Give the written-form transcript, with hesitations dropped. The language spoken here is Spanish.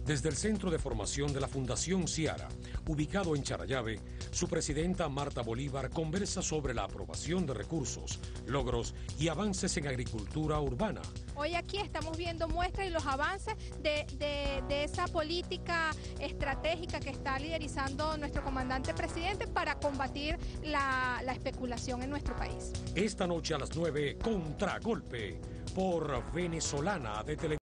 Desde el Centro de Formación de la Fundación Ciara, ubicado en Charallave, su presidenta Marta Bolívar conversa sobre la aprobación de recursos, logros y avances en agricultura urbana. Hoy aquí estamos viendo muestras y los avances de esa política estratégica que está liderizando nuestro comandante presidente para combatir la especulación en nuestro país. Esta noche a las 9, Contragolpe, por Venezolana de Televisión.